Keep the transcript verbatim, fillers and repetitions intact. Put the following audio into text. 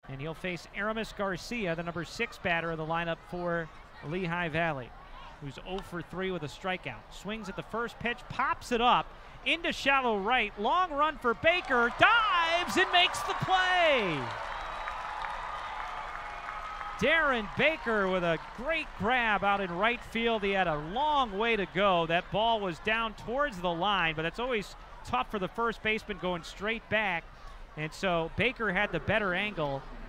And he'll face Aramis Garcia, the number six batter in the lineup for Lehigh Valley, who's oh for three with a strikeout. Swings at the first pitch, pops it up into shallow right. Long run for Baker, dives and makes the play. Darren Baker with a great grab out in right field. He had a long way to go. That ball was down towards the line, but that's always tough for the first baseman going straight back. And so Baker had the better angle